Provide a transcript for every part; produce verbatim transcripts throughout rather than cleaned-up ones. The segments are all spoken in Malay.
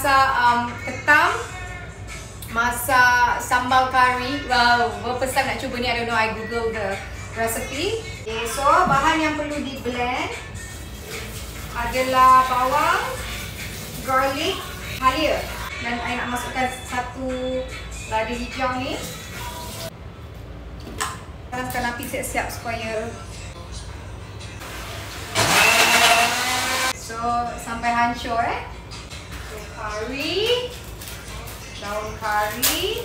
masak um, ketam masak sambal kari. Wow, berpesan nak cuba ni. I don't know, I google the recipe. Okay, so bahan yang perlu di blend adalah bawang, garlic, halia. Dan I nak masukkan satu lada hijau ni. Panaskan api siap-siap supaya so sampai hancur eh. So kari, daun kari,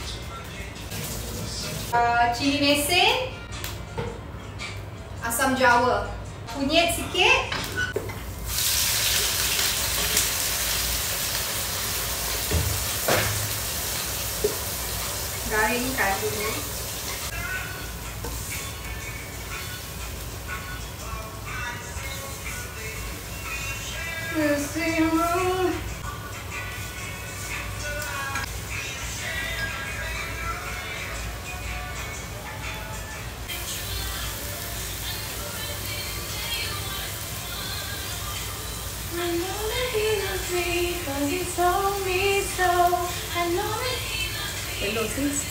uh, cili mesin, asam jawa, kunyit sikit, garingkan dulu. Mesin. Hello sis.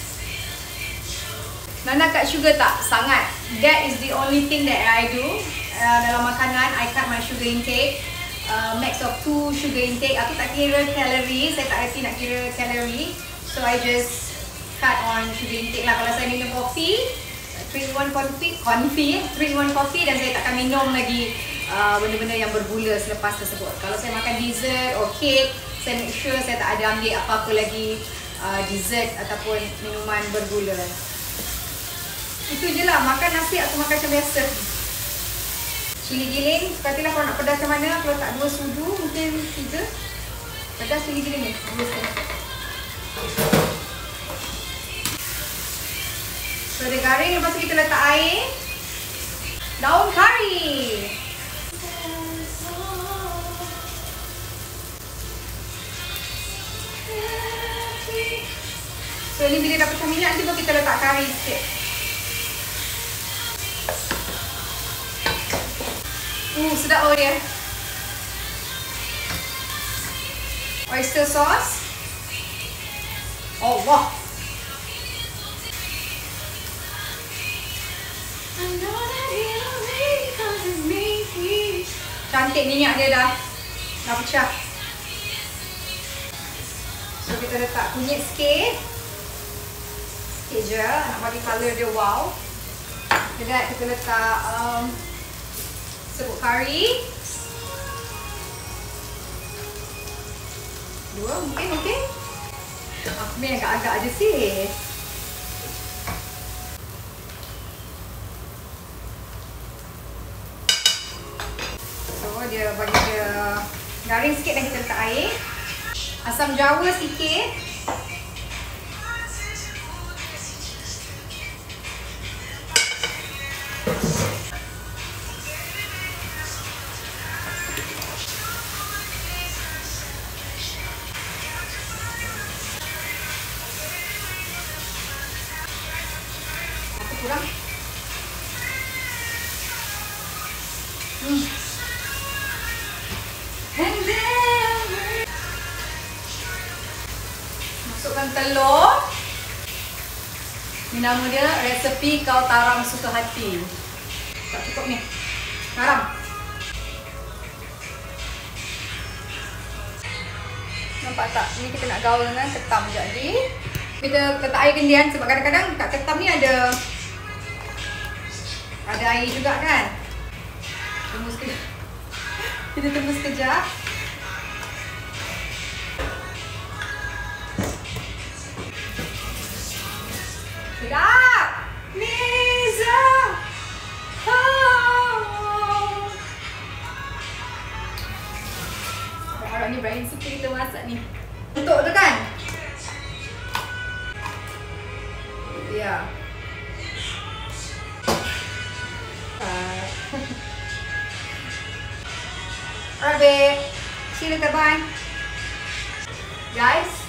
Nana cut sugar tak? Sangat. That is the only thing that I do uh, dalam makanan. I cut my sugar intake. Uh, max of two sugar intake. Aku tak kira kalori. Saya tak reti nak kira kalori. So I just cut on sugar intake lah. Kalau saya minum kopi, three in one coffee, coffee, three in one coffee, dan saya takkan minum lagi benda-benda uh, yang bergula selepas tersebut. Kalau saya makan dessert or cake, saya make sure saya tak ada ambil apa-apa lagi uh, dessert ataupun minuman bergula. Itu je lah, makan nasi atau makan macam biasa. Cili giling, sukatilah kalau nak pedas macam mana. Kalau tak dua sudu, mungkin tiga. Pedas cili giling ni, dua setengah. So dia garing, lepas tu kita letak air. Daun kari. So ni bila dah pecah minyak, nanti pun kita letak kari sikit. Uh, sedap oh dia. Oyster sauce. Oh wah. Cantik minyak dia dah. Dah pecah. So kita letak kunyit sikit. Sikit je, nak bagi colour dia wow. Kemudian kita letak um, serbuk kari. Dua mungkin, okey. Aku main agak-agak je sis. So dia bagi dia garing sikit dan kita letak air. Asam jawa sikit. Kurang. Hmm. Masukkan telur. Ini nama dia resepi kau taram suka hati. Tak cukup ni. Garam. Nampak tak? Ini kita nak gaul dengan ketam jadi. Kita letak air kendian sebab kadang-kadang kat ketam ni ada Ada air juga kan? Tunggu sekejap. Kita tunggu sekejap. Sedap! Niza! Oh. Harap ni Brian suka kita masak ni. Untuk tu kan? Ya. Alright babe, see you later, bye. Guys,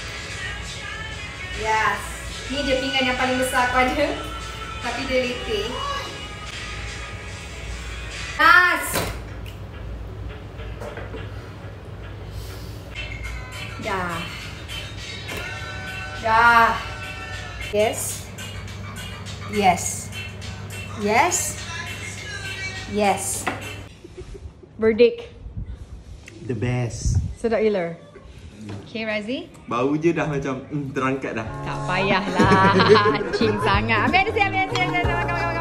yes, ni dia pinggan yang paling besar aku ada. Tapi dia letih. Nas. Dah. Dah. Yes. Yes. Yes. Yes. Verdict. The best. Sedap gila. Okay, Razi. Bau je dah macam mm, terangkat dah. Tak payahlah. Cing sangat. Ambil ada si, ambil ada si. Makan, makan, makan.